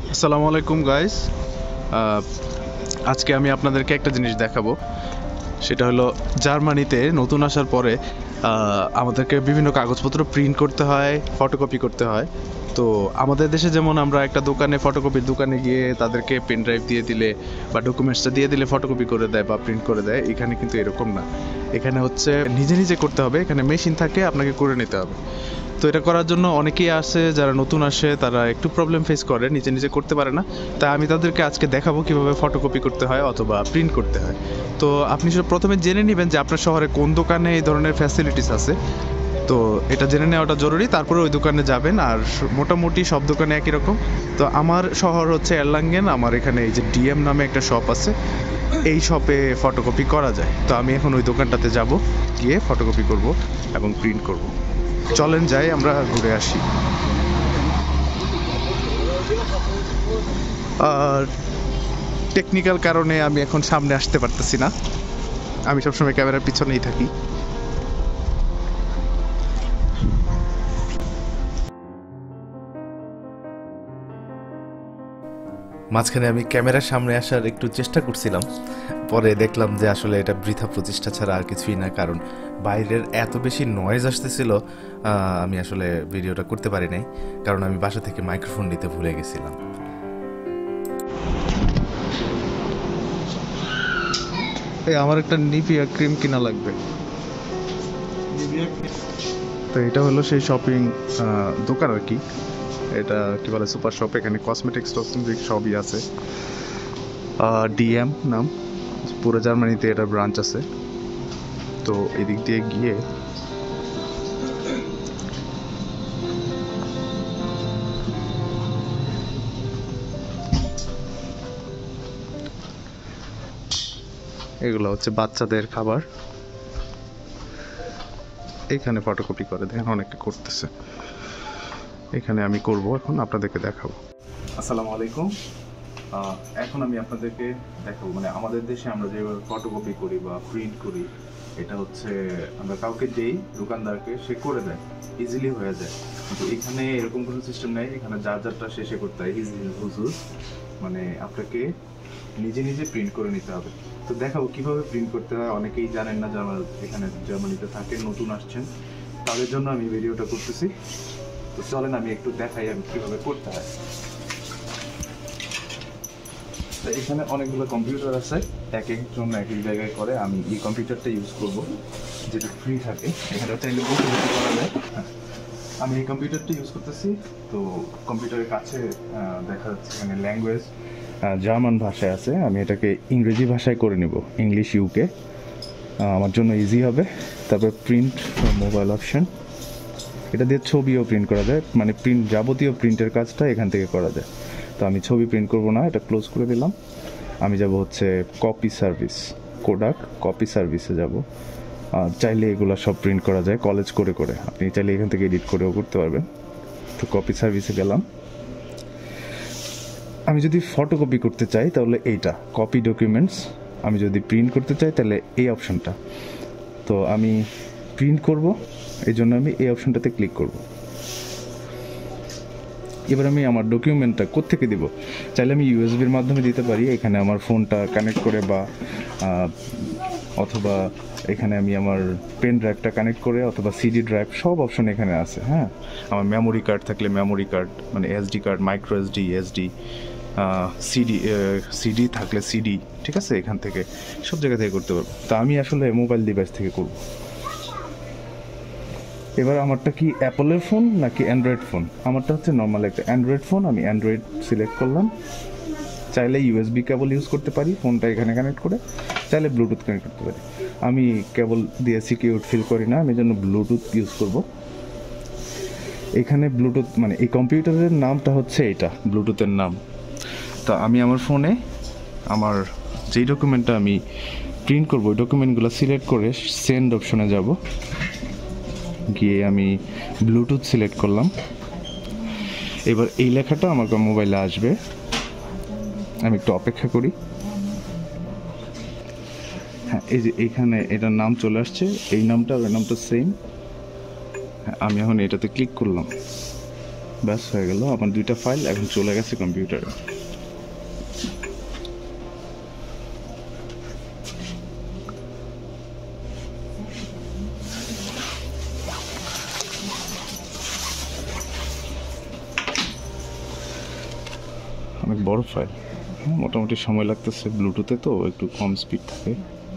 আসসালামু আলাইকুম গাইস। আজকে আমি আপনাদেরকে একটা জিনিস দেখাবো। সেটা হলো জার্মানিতে নতুন আসার পরে আমাদেরকে বিভিন্ন কাগজপত্র প্রিন্ট করতে হয়, ফটোকপি করতে হয়। তো আমাদের দেশে যেমন আমরা একটা দোকানে, ফটোকপির দোকানে গিয়ে তাদেরকে পেন ড্রাইভ দিয়ে দিলে বা ডকুমেন্টসটা দিয়ে দিলে ফটোকপি করে দেয় বা প্রিন্ট করে দেয়। এখানে কিন্তু এরকম না। এখানে হচ্ছে নিজে নিজে করতে হবে। এখানে মেশিন থাকে, আপনাকে করে নিতে হবে। তো এটা করার জন্য অনেকেই আসে, যারা নতুন আসে তারা একটু প্রবলেম ফেস করে, নিজে নিজে করতে পারে না। তাই আমি তাদেরকে আজকে দেখাবো কিভাবে ফটোকপি করতে হয় অথবা প্রিন্ট করতে হয়। তো আপনি প্রথমে জেনে নেবেন যে আপনার শহরে কোন দোকানে এই ধরনের ফ্যাসিলিটিস আছে। তো এটা জেনে নেওয়াটা জরুরি, তারপরে ওই দোকানে যাবেন। আর মোটামুটি সব দোকানে একই রকম। তো আমার শহর হচ্ছে এরলাঙ্গেন। আমার এখানে এই যে ডিএম নামে একটা শপ আছে, এই শপে ফটোকপি করা যায়। তো আমি এখন ওই দোকানটাতে যাব, গিয়ে ফটোকপি করব এবং প্রিন্ট করব। চলেন যাই, আমরা ঘুরে আসি। আর টেকনিক্যাল কারণে আমি এখন সামনে আসতে পারতেছি না। আমি সবসময় ক্যামেরার পিছনেই থাকি। মাঝখানে আমি ক্যামেরার সামনে আসার একটু চেষ্টা করছিলাম, পরে দেখলাম যে আসলে এটা বৃথা প্রচেষ্টা ছাড়া আর কিছুই না। কারণ বাইরের এত বেশি নয়েজ আসতেছিল, আমি আসলে ভিডিওটা করতে পারি নাই, কারণ আমি বাসা থেকে মাইক্রোফোন নিতে ভুলে গেছিলাম। আমার একটা নিভিয়া ক্রিম কিনা লাগবে। তো এটা হলো সেই শপিং দোকান আর কি। এটা কি বলে, সুপার শপ। এখানে কসমেটিক্স টসমেটিক্স সবই আছে। ডিএম নাম, পুরো জার্মানিতে এটা ব্রাঞ্চ আছে। তো এদিক দিয়ে গিয়ে এগুলো হচ্ছে বাচ্চাদের খাবার। এখানে ফটোকপি করে, দেখেন অনেকে করতেছে। এখানে আমি করব, এখন আপনাদেরকে দেখাবো। আসসালামু আলাইকুম। এখন আমি আপনাদেরকে দেখাবো, মানে আমাদের দেশে আমরা যেভাবে ফটোকপি করি বা প্রিন্ট করি, এটা হচ্ছে আমরা কাউকে দেই, দোকানদারকে, সে করে দেয়, ইজিলি হয়ে যায়। কিন্তু এখানে এরকম কোনো সিস্টেম নেই। এখানে যার যারটা শেষে করতে হয়, হুজুর, মানে আপনাকে নিজে নিজে প্রিন্ট করে নিতে হবে। তো দেখাবো কিভাবে প্রিন্ট করতে হয়। অনেকেই জানেন না, যারা এখানে জার্মানিতে থাকেন, নতুন আসছেন, তাদের জন্য আমি ভিডিওটা করতেছি। তো চলেন আমি একটু দেখাই আমি কিভাবে করতে হয়। তো এখানে অনেকগুলো কম্পিউটার আছে, এক একজন এক এক জায়গায় করে। আমি এই কম্পিউটারটা ইউজ করব, যেটা ফ্রি থাকে। এখানে চাইলে বসে বসে করা যায়। আমি এই কম্পিউটারটা ইউজ করতেছি। তো কম্পিউটারের কাছে দেখা যাচ্ছে এখানে ল্যাঙ্গুয়েজ জার্মান ভাষায় আছে। আমি এটাকে ইংরেজি ভাষায় করে নেব, ইংলিশ ইউকে, আমার জন্য ইজি হবে। তারপর প্রিন্ট মোবাইল অপশন, এটা দিয়ে ছবিও প্রিন্ট করা যায়, মানে প্রিন্ট, যাবতীয় প্রিন্টের কাজটা এখান থেকে করা যায়। তো আমি ছবি প্রিন্ট করব না, এটা ক্লোজ করে দিলাম। আমি যাব হচ্ছে কপি সার্ভিস, কোডাক কপি সার্ভিসে যাব। চাইলে এগুলো সব প্রিন্ট করা যায় কলেজ করে করে, আপনি চাইলে এখান থেকে এডিট করেও করতে পারবেন। তো কপি সার্ভিসে গেলাম। আমি যদি ফটোকপি করতে চাই তাহলে এইটা কপি ডকুমেন্টস, আমি যদি প্রিন্ট করতে চাই তাহলে এই অপশনটা। তো আমি প্রিন্ট করব, এই জন্য আমি এই অপশনটাতে ক্লিক করব। এবার আমি আমার ডকুমেন্টটা কোত্থেকে দিব, চাইলে আমি ইউএসবির মাধ্যমে দিতে পারি, এখানে আমার ফোনটা কানেক্ট করে, বা অথবা এখানে আমি আমার পেন ড্রাইভটা কানেক্ট করে, অথবা সিডি ড্রাইভ, সব অপশন এখানে আছে। হ্যাঁ, আমার মেমোরি কার্ড থাকলে মেমোরি কার্ড, মানে SD card, micro SD, CD থাকলে সিডি, ঠিক আছে, এখান থেকে সব জায়গা থেকে করতে পারবো। তা আমি আসলে মোবাইল ডিভাইস থেকে করব। এবার আমারটা কি অ্যাপলের ফোন নাকি অ্যান্ড্রয়েড ফোন? আমারটা হচ্ছে নর্মাল একটা অ্যান্ড্রয়েড ফোন। আমি অ্যান্ড্রয়েড সিলেক্ট করলাম। চাইলে ইউএসবি কেবল ইউজ করতে পারি, ফোনটা এখানে কানেক্ট করে, চাইলে ব্লুটুথ কানেক্ট করতে পারি। আমি কেবল দিয়ে সিকিউর ফিল করি না, আমি জন্য ব্লুটুথ ইউজ করব। এখানে ব্লুটুথ, মানে এই কম্পিউটারের নামটা হচ্ছে এটা, ব্লুটুথের নাম। তা আমি আমার ফোনে আমার যেই ডকুমেন্টটা আমি প্রিন্ট করব, ওই ডকুমেন্টগুলো সিলেক্ট করে সেন্ড অপশনে যাব, গিয়ে আমি ব্লুটুথ সিলেক্ট করলাম। এবার এই লেখাটা আমার মোবাইলে আসবে। আমি একটু অপেক্ষা করি। হ্যাঁ, এই যে এইখানে এটার নাম চলে আসছে, এই নামটা ওই নামটা সেম। আমি এখন এটাতে ক্লিক করলাম। ব্যাস হয়ে গেল আমার 2টা ফাইল এখন চলে গেছে কম্পিউটারে। অনেক বড় ফাইল, মোটামুটি সময় লাগতেছে, ব্লুটুথে তো একটু কম স্পিড থাকে।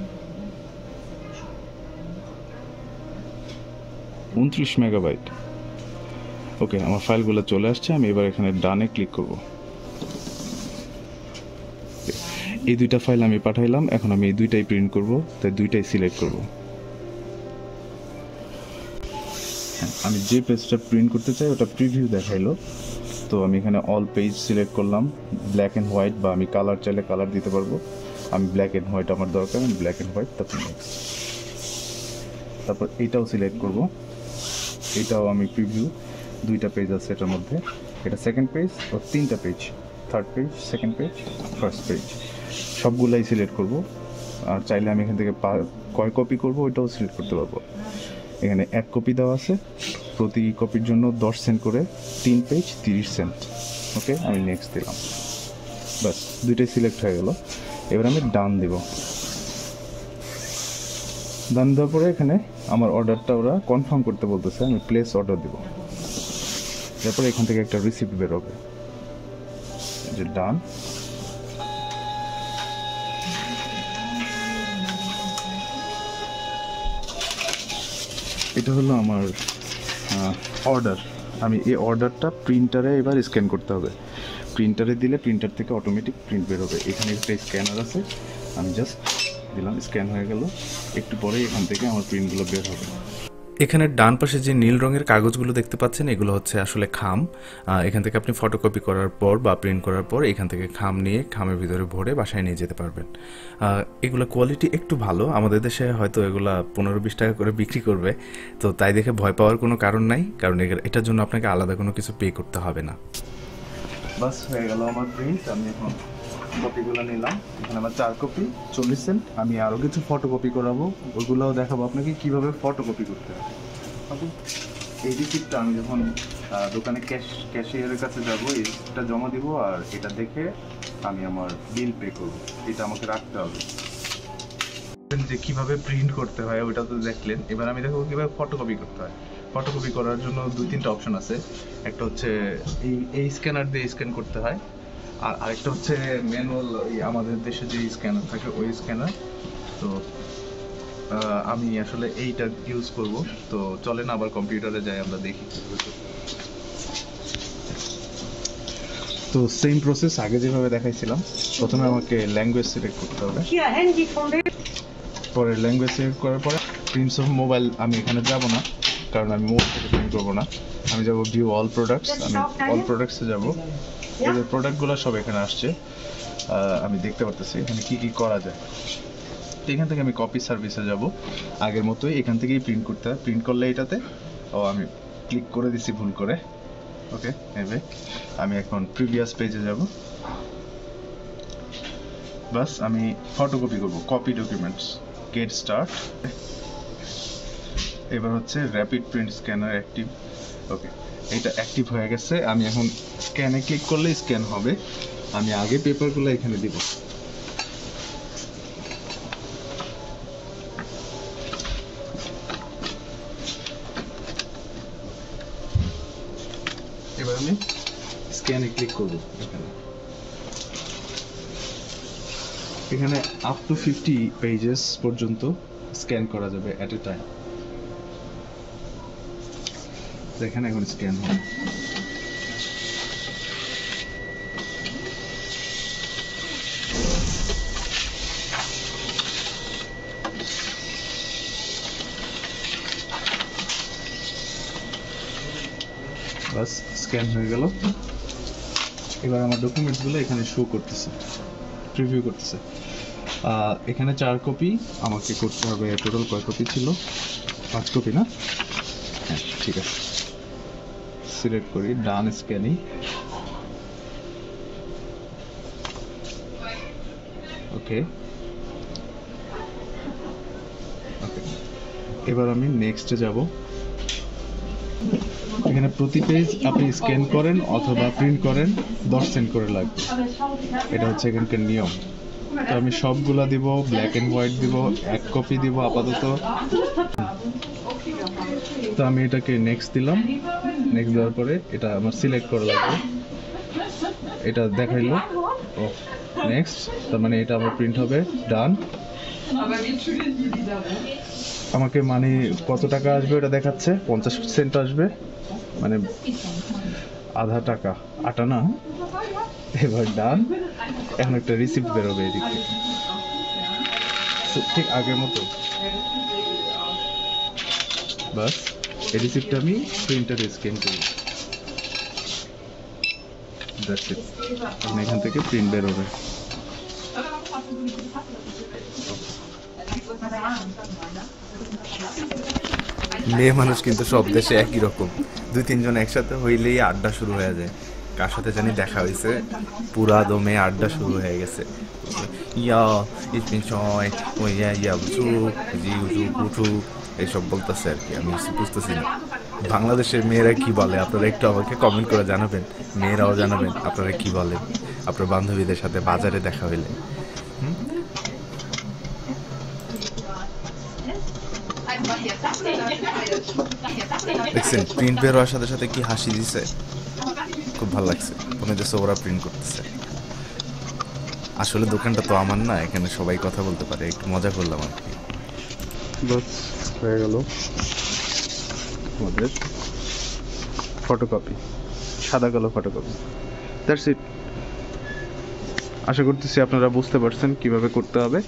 29 মেগাবাইট। ওকে, আমার ফাইলগুলো চলে আসছে। আমি এবার এখানে ডানে ক্লিক করব। এই 2টা ফাইল আমি পাঠাইলাম, এখন আমি এই 2টাই প্রিন্ট করব, তাই 2টাই সিলেক্ট করব। আমি যে পেজটা প্রিন্ট করতে চাই ওটা প্রিভিউ দেখাইলো, তো আমি এখানে অল পেজ সিলেক্ট করলাম, ব্ল্যাক অ্যান্ড হোয়াইট, বা আমি কালার চাইলে কালার দিতে পারবো। আমি ব্ল্যাক অ্যান্ড হোয়াইট আমার দরকার, আমি ব্ল্যাক অ্যান্ড হোয়াইট, তারপর নেক্সট। তারপর এইটাও সিলেক্ট করব, এইটাও আমি প্রিভিউ, 2টা পেজ আছে এটার মধ্যে, এটা সেকেন্ড পেজ ও 3টা page, third page, second page, first page, সবগুলাই সিলেক্ট করব। আর চাইলে আমি এখান থেকে কয় কপি করব ওইটাও সিলেক্ট করতে পারবো। এখানে 1 কপি দেওয়া আছে, প্রতি কপির জন্য 10 সেন্ট করে, 3 পেজ 30 সেন্ট। ওকে, আমি নেক্সট দিলাম, বাস 2টাই সিলেক্ট হয়ে গেল। এবার আমি ডান দেব। ডান দেওয়ার পরে এখানে আমার অর্ডারটা ওরা কনফার্ম করতে বলতেছে, আমি প্লেস অর্ডার দেব। তারপরে এখান থেকে একটা রিসিপ্ট বেরোবে, যে ডান। এটা হলো আমার অর্ডার। আমি এই অর্ডারটা প্রিন্টারে এবার স্ক্যান করতে হবে। প্রিন্টারে দিলে প্রিন্টার থেকে অটোমেটিক প্রিন্ট বেরোবে। এখানে একটা স্ক্যানার আছে, আমি জাস্ট দিলাম, স্ক্যান হয়ে গেল। একটু পরেই এখান থেকে আমার প্রিন্টগুলো বের হবে। এখানে ডান পাশে যে নীল রঙের কাগজগুলো দেখতে পাচ্ছেন, এগুলো হচ্ছে আসলে খাম। এখান থেকে আপনি ফটোকপি করার পর বা প্রিন্ট করার পর এখান থেকে খাম নিয়ে খামের ভিতরে ভরে বাসায় নিয়ে যেতে পারবেন। এগুলো কোয়ালিটি একটু ভালো, আমাদের দেশে হয়তো এগুলা 15-20 টাকা করে বিক্রি করবে, তো তাই দেখে ভয় পাওয়ার কোনো কারণ নাই, কারণ এটার জন্য আপনাকে আলাদা কোনো কিছু পে করতে হবে না। বাস হয়ে গেল আমার প্রিন্ট। আমি এখন কপিগুলো নিলাম, এখানে আমার 4 কপি 40 সেন্ট। আমি আরও কিছু ফটোকপি করাবো, ওইগুলোও দেখাবো আপনাকে কীভাবে ফটোকপি করতে হবে। এই রিসিপ্টটা আমি যখন দোকানে ক্যাশিয়ারের কাছে যাব, এটা জমা দিব, আর এটা দেখে আমি আমার বিল পে করব। এটা আমাকে রাখতে হবে। যে কীভাবে প্রিন্ট করতে হয় ওইটা তো দেখলেন, এবার আমি দেখবো কীভাবে ফটোকপি করতে হয়। ফটোকপি করার জন্য 2-3টা অপশন আছে। একটা হচ্ছে এই স্ক্যানার দিয়ে স্ক্যান করতে হয়, আর আরেকটা হচ্ছে ম্যানুয়াল, আমাদের দেশে যে স্ক্যানার থাকে ওই স্ক্যানার। তো আমি আসলে এইটা ইউজ করব। তো চলেন আবার কম্পিউটারে যাই, আমরা দেখি। তো সেম প্রসেস আগে যেভাবে দেখাইছিলাম। প্রথমে আমাকে ল্যাঙ্গুয়েজ সিলেক্ট করতে হবে, পরে ল্যাঙ্গুয়েজ সিলেক্ট করার পরে প্রিন্টস অফ মোবাইল, আমি এখানে যাব না, কারণ আমি মোবাইল থেকে প্রিন্ট করবো না। আমি যাব ভিউ অল প্রোডাক্টস, আমি অল প্রোডাক্টসে যাব। এদের প্রোডাক্টগুলো সব এখানে আসছে, আমি দেখতে পারতেছি এখানে কি কি করা যায়। তো এখান থেকে আমি কপি সার্ভিসে যাব, আগের মতোই এখান থেকেই প্রিন্ট করতে হয়। প্রিন্ট করলে এটাতে, আমি ক্লিক করে দিছি ভুল করে। ওকে, এভাবে আমি এখন প্রিভিয়াস পেজে যাব। বাস আমি ফটোকপি করব, কপি ডকুমেন্টস, গেট স্টার্ট। এবার হচ্ছে rapid print scanner active. Okay, এটা অ্যাক্টিভ হয়ে গেছে। আমি এখন স্ক্যানে ক্লিক করলে স্ক্যান হবে। আমি আগে পেপারগুলো এখানে দিব। এবার আমি স্ক্যানে ক্লিক করব। এখানে আপ টু 50 পেজেস পর্যন্ত স্ক্যান করা যাবে এট এ টাইম। দেখেন এখন স্ক্যান হয়। বাস স্ক্যান হয়ে গেল। এবার আমার ডকুমেন্টসগুলো এখানে শো করতেছে, প্রিভিউ করতেছে। এখানে 4 কপি আমাকে করতে হবে। টোটাল কয় কপি ছিল? 5 কপি না? হ্যাঁ, ঠিক আছে। সিলেক্ট করি, ডান স্ক্যানিং। ওকে, ওকে, এবার আমি নেক্সটে যাব। এখানে প্রতি পেজ আপনি স্ক্যান করেন অথবা প্রিন্ট করেন 10 সেন্ট করে লাগবে, এটা হচ্ছে এখানকার নিয়ম। তো আমি সবগুলা দিব, ব্ল্যাক অ্যান্ড হোয়াইট দিব, 1 কপি দিব আপাতত। তো আমি এটাকে নেক্সট দিলাম, নেক্সট দেওয়ার পরে এটা আমার সিলেক্ট করা লাগবে, এটা দেখাইলো নেক্সট, তার মানে এটা আমার প্রিন্ট হবে, ডান। আমাকে মানে কত টাকা আসবে ওটা দেখাচ্ছে, 50 সেন্ট আসবে, মানে আধা টাকা, আটা না। এবার ডান, এখন একটা রিসিপ্ট বেরোবে এদিকে, ঠিক আগের মতো। বাস এই রিসিপ্টটা আমি প্রিন্টারে স্ক্যান করি, দ্যাটস ইট। এখন এখান থেকে প্রিন্ট বেরোবে। মেয়ে মানুষ কিন্তু সব দেশে একই রকম, 2-3 জন একসাথে হইলেই আড্ডা শুরু হয়ে যায়। কার সাথে জানি দেখা হয়েছে, পুরা দমে আড্ডা শুরু হয়ে গেছে। ইয়া ইসমিনচয় ওই ইয়া বুঝু জি উজু কুঠু এইসব বলতেছে আর কি, আমি বুঝতেছি না বাংলাদেশের মেয়েরা কি বলে। আপনারা একটু আমাকে কমেন্ট করে জানাবেন, মেয়েরাও জানাবেন আপনারা কি বলেন আপনার বান্ধবীদের সাথে বাজারে দেখা হইলে। দেখছেন প্রিন্ট বের হওয়ার সাথে সাথে কি হাসি দিছে, খুব ভালো লাগছে। মনে হচ্ছে ওরা প্রিন্ট করতেছে। আসলে দোকানটা তো আমার না, এখানে সবাই কথা বলতে পারে, একটু মজা করলাম আর কি। বাস হয়ে গেল আমাদের ফটোকপি, সাদা কালো ফটোকপি, দ্যাটস ইট। আশা করতেছি আপনারা বুঝতে পারছেন কিভাবে করতে হবে।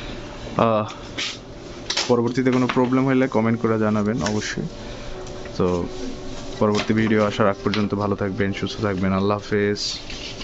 পরবর্তীতে কোনো প্রবলেম হলে কমেন্ট করে জানাবেন অবশ্যই। তো পরবর্তী ভিডিও আসার আগ পর্যন্ত ভালো থাকবেন, সুস্থ থাকবেন। আল্লাহ হাফেজ।